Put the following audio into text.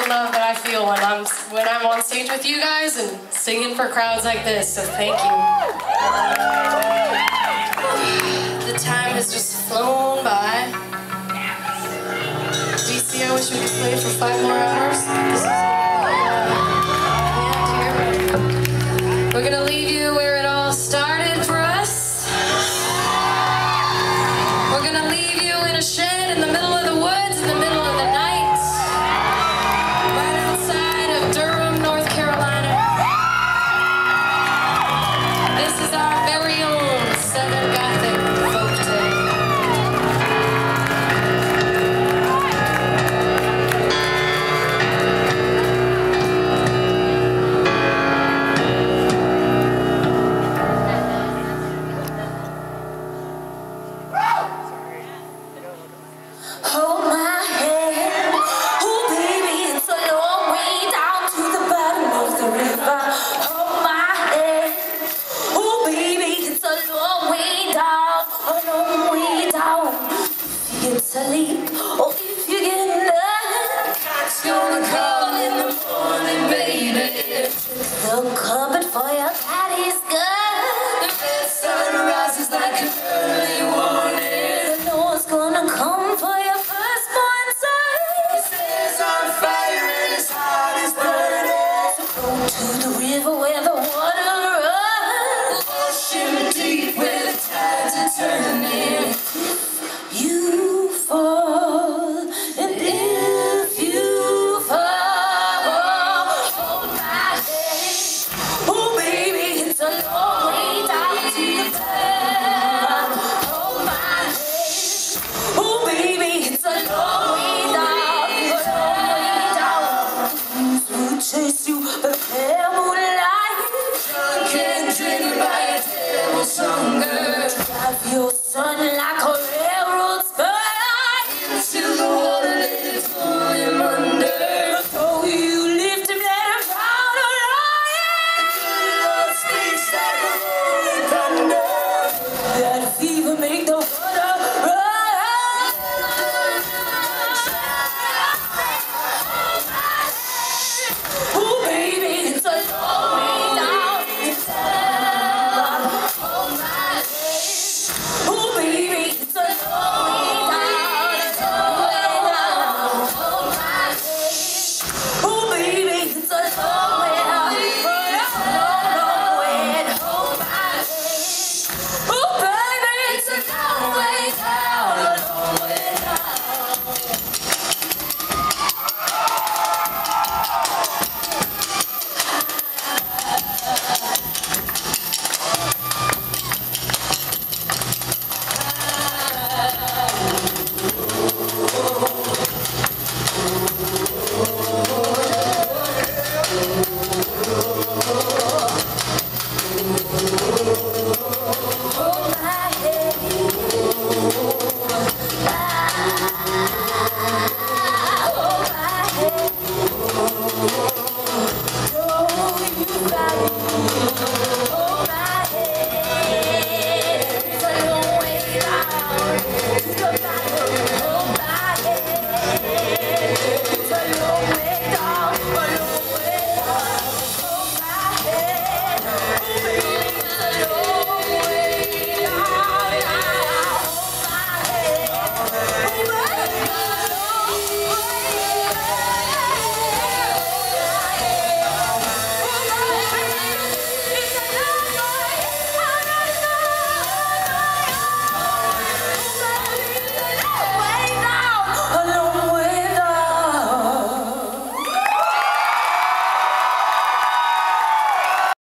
love that I feel when I'm on stage with you guys and singing for crowds like this, so thank you. The time has just flown by. DC, I wish we could play for 5 more hours. We're gonna leave you where it all started for us. We're gonna leave you in a shed in the middle of the woods, in the middle of the night, right outside of Durham, North Carolina. This is our very own Southern Gothic folk tale. Oh, if you get enough, it's gonna call in the morning, baby. The cupboard for your daddy's gun. The red sun rises like an early warning. The Lord's gonna come for your firstborn son. His hair's on fire and his heart is burning. So go to the river where the water runs. Ocean deep where the tides are turning.